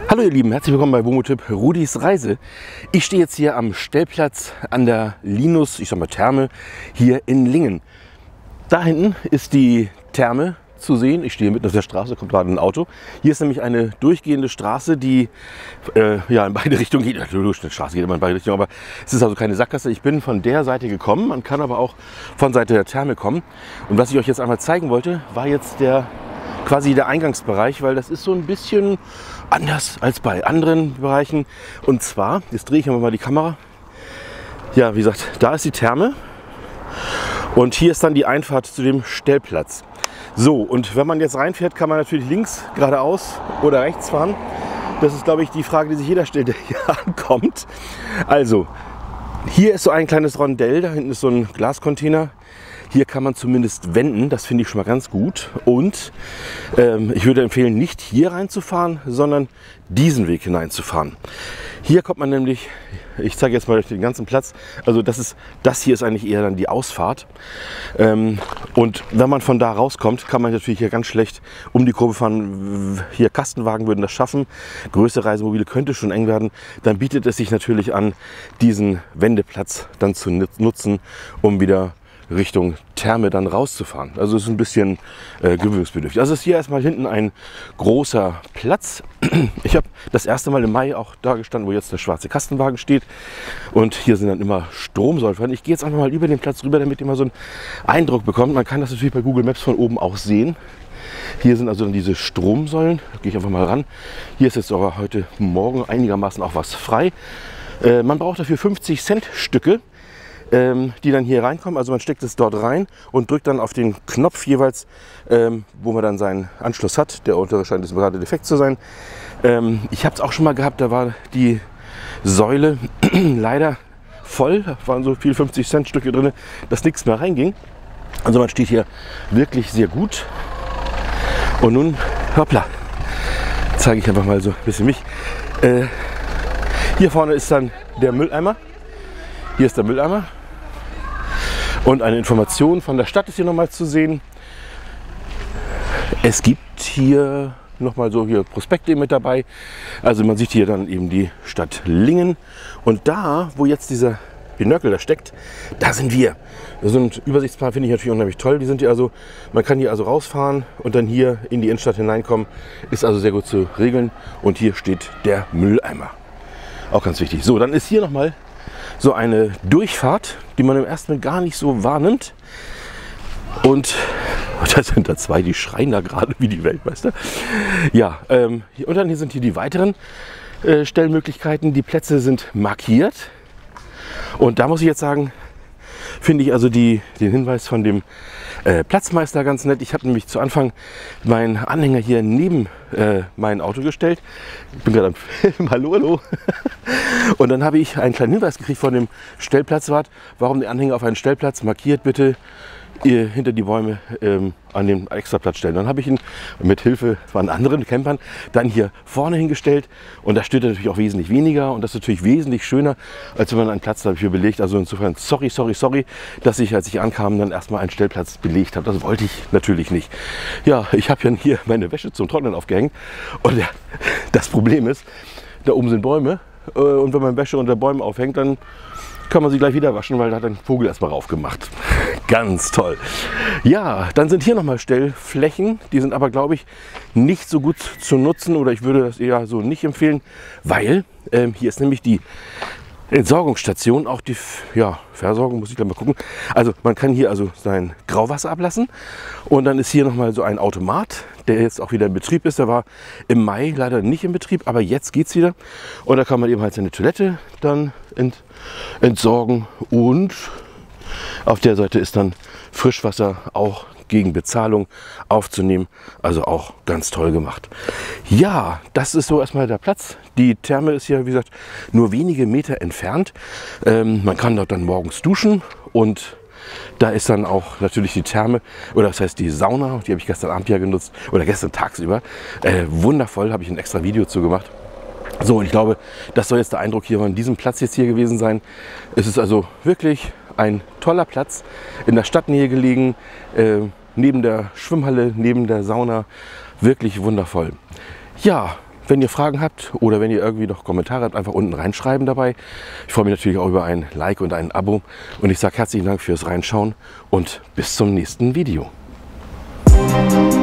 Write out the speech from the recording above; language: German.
Hallo ihr Lieben, herzlich willkommen bei WOMOTIP Rudis Reise. Ich stehe jetzt hier am Stellplatz an der Linus, ich sag mal Therme, hier in Lingen. Da hinten ist die Therme zu sehen. Ich stehe mitten auf der Straße, kommt gerade ein Auto. Hier ist nämlich eine durchgehende Straße, die ja, in beide Richtungen geht. Eine Straße geht immer in beide Richtungen, aber es ist also keine Sackgasse. Ich bin von der Seite gekommen, man kann aber auch von Seite der Therme kommen. Und was ich euch jetzt einmal zeigen wollte, war jetzt quasi der Eingangsbereich, weil das ist so ein bisschen anders als bei anderen Bereichen. Und zwar, jetzt drehe ich mal die Kamera. Ja, wie gesagt, da ist die Therme und hier ist dann die Einfahrt zu dem Stellplatz. So, und wenn man jetzt reinfährt, kann man natürlich links geradeaus oder rechts fahren. Das ist, glaube ich, die Frage, die sich jeder stellt, der hier ankommt. Also, hier ist so ein kleines Rondell, da hinten ist so ein Glascontainer. Hier kann man zumindest wenden, das finde ich schon mal ganz gut. Und ich würde empfehlen, nicht hier reinzufahren, sondern diesen Weg hineinzufahren. Hier kommt man nämlich, ich zeige jetzt mal den ganzen Platz, also das hier ist eigentlich eher dann die Ausfahrt. Und wenn man von da rauskommt, kann man natürlich hier ganz schlecht um die Kurve fahren. Hier Kastenwagen würden das schaffen, größere Reisemobile könnte schon eng werden. Dann bietet es sich natürlich an, diesen Wendeplatz dann zu nutzen, um wieder Richtung Therme dann rauszufahren. Also es ist ein bisschen gewöhnungsbedürftig. Also ist hier erstmal hinten ein großer Platz. Ich habe das erste Mal im Mai auch da gestanden, wo jetzt der schwarze Kastenwagen steht. Und hier sind dann immer Stromsäulen. Ich gehe jetzt einfach mal über den Platz rüber, damit ihr mal so einen Eindruck bekommt. Man kann das natürlich bei Google Maps von oben auch sehen. Hier sind also dann diese Stromsäulen. Da gehe ich einfach mal ran. Hier ist jetzt aber heute Morgen einigermaßen auch was frei. Man braucht dafür 50 Cent Stücke, die dann hier reinkommen. Also man steckt es dort rein und drückt dann auf den Knopf jeweils, wo man dann seinen Anschluss hat. Der untere scheint jetzt gerade defekt zu sein. Ich habe es auch schon mal gehabt, da war die Säule leider voll. Da waren so viel 50 Cent Stücke drin, dass nichts mehr reinging. Also man steht hier wirklich sehr gut. Und nun, hoppla, zeige ich einfach mal so ein bisschen mich. Hier vorne ist dann der Mülleimer. Hier ist der Mülleimer. Und eine Information von der Stadt ist hier nochmal zu sehen. Es gibt hier nochmal so hier Prospekte mit dabei. Also man sieht hier dann eben die Stadt Lingen. Und da, wo jetzt dieser Pinöckel da steckt, da sind wir. Das sind Übersichtsplan, finde ich natürlich unheimlich toll. Die sind hier also, man kann hier also rausfahren und dann hier in die Innenstadt hineinkommen. Ist also sehr gut zu regeln. Und hier steht der Mülleimer. Auch ganz wichtig. So, dann ist hier nochmal so eine Durchfahrt, die man im ersten Mal gar nicht so wahrnimmt. Und da sind da zwei, die schreien da gerade wie die Weltmeister. Ja, und dann hier sind hier die weiteren Stellmöglichkeiten. Die Plätze sind markiert. Und da muss ich jetzt sagen, finde ich also den Hinweis von dem Platzmeister ganz nett. Ich habe nämlich zu Anfang meinen Anhänger hier neben mein Auto gestellt. Ich bin gerade am Film, hallo. Und dann habe ich einen kleinen Hinweis gekriegt von dem Stellplatzwart, warum der Anhänger auf einen Stellplatz markiert bitte hinter die Bäume an den Extraplatz stellen. Dann habe ich ihn mit Hilfe von anderen Campern dann hier vorne hingestellt und da steht natürlich auch wesentlich weniger und das ist natürlich wesentlich schöner, als wenn man einen Platz dafür belegt. Also insofern sorry, dass ich, als ich ankam, dann erstmal einen Stellplatz belegt habe. Das wollte ich natürlich nicht. Ja, ich habe ja hier meine Wäsche zum Trocknen aufgehängt und das Problem ist, da oben sind Bäume und wenn man Wäsche unter Bäumen aufhängt, dann kann man sie gleich wieder waschen, weil da hat ein Vogel erstmal rauf gemacht. Ganz toll. Ja, dann sind hier nochmal Stellflächen. Die sind aber, glaube ich, nicht so gut zu nutzen oder ich würde das eher so nicht empfehlen, weil hier ist nämlich die Entsorgungsstation, auch die Versorgung, muss ich gleich mal gucken. Also man kann hier also sein Grauwasser ablassen und dann ist hier nochmal so ein Automat, der jetzt auch wieder in Betrieb ist. Der war im Mai leider nicht in Betrieb, aber jetzt geht es wieder. Und da kann man eben halt seine Toilette dann entsorgen und auf der Seite ist dann Frischwasser auch gegen Bezahlung aufzunehmen. Also auch ganz toll gemacht. Ja, das ist so erstmal der Platz. Die Therme ist hier, wie gesagt, nur wenige Meter entfernt. Man kann dort dann morgens duschen und da ist dann auch natürlich die Therme, oder das heißt die Sauna, die habe ich gestern Abend ja genutzt, oder gestern tagsüber. Wundervoll, habe ich ein extra Video zu gemacht. So, und ich glaube, das soll jetzt der Eindruck hier von diesem Platz jetzt hier gewesen sein. Es ist also wirklich ein toller Platz, in der Stadtnähe gelegen, neben der Schwimmhalle, neben der Sauna. Wirklich wundervoll. Ja, wenn ihr Fragen habt oder wenn ihr irgendwie noch Kommentare habt, einfach unten reinschreiben dabei. Ich freue mich natürlich auch über ein Like und ein Abo. Und ich sage herzlichen Dank fürs Reinschauen und bis zum nächsten Video.